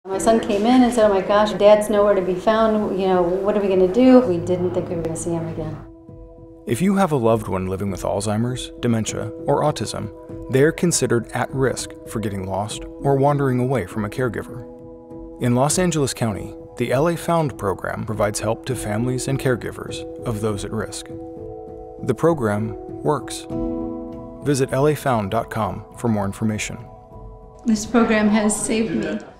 My son came in and said, "Oh my gosh, Dad's nowhere to be found. You know, what are we going to do?" We didn't think we were going to see him again. If you have a loved one living with Alzheimer's, dementia, or autism, they are considered at risk for getting lost or wandering away from a caregiver. In Los Angeles County, the LA Found program provides help to families and caregivers of those at risk. The program works. Visit lafound.com for more information. This program has saved me.